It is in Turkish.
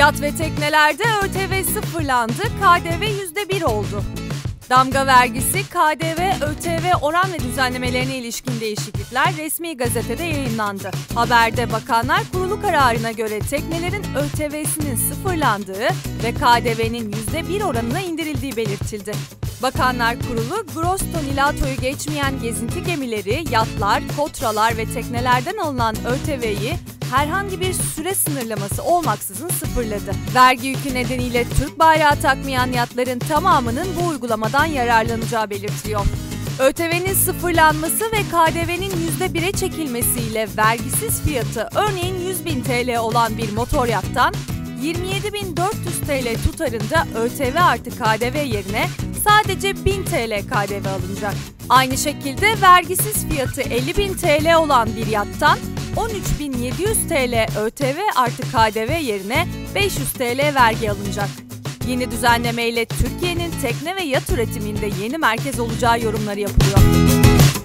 Yat ve teknelerde ÖTV sıfırlandı, KDV %1 oldu. Damga vergisi, KDV, ÖTV oran ve düzenlemelerine ilişkin değişiklikler resmi gazetede yayınlandı. Haberde Bakanlar Kurulu kararına göre teknelerin ÖTV'sinin sıfırlandığı ve KDV'nin %1 oranına indirildiği belirtildi. Bakanlar Kurulu, gross tonilatoyu geçmeyen gezinti gemileri, yatlar, kotralar ve teknelerden alınan ÖTV'yi herhangi bir süre sınırlaması olmaksızın sıfırladı. Vergi yükü nedeniyle Türk bayrağı takmayan yatların tamamının bu uygulamadan yararlanacağı belirtiliyor. ÖTV'nin sıfırlanması ve KDV'nin %1'e çekilmesiyle vergisiz fiyatı örneğin 100.000 TL olan bir motor yattan 27.400 TL tutarında ÖTV artı KDV yerine sadece 1.000 TL KDV alınacak. Aynı şekilde vergisiz fiyatı 50.000 TL olan bir yattan 13.700 TL ÖTV artı KDV yerine 500 TL vergi alınacak. Yeni düzenlemeyle Türkiye'nin tekne ve yat üretiminde yeni merkez olacağı yorumları yapılıyor.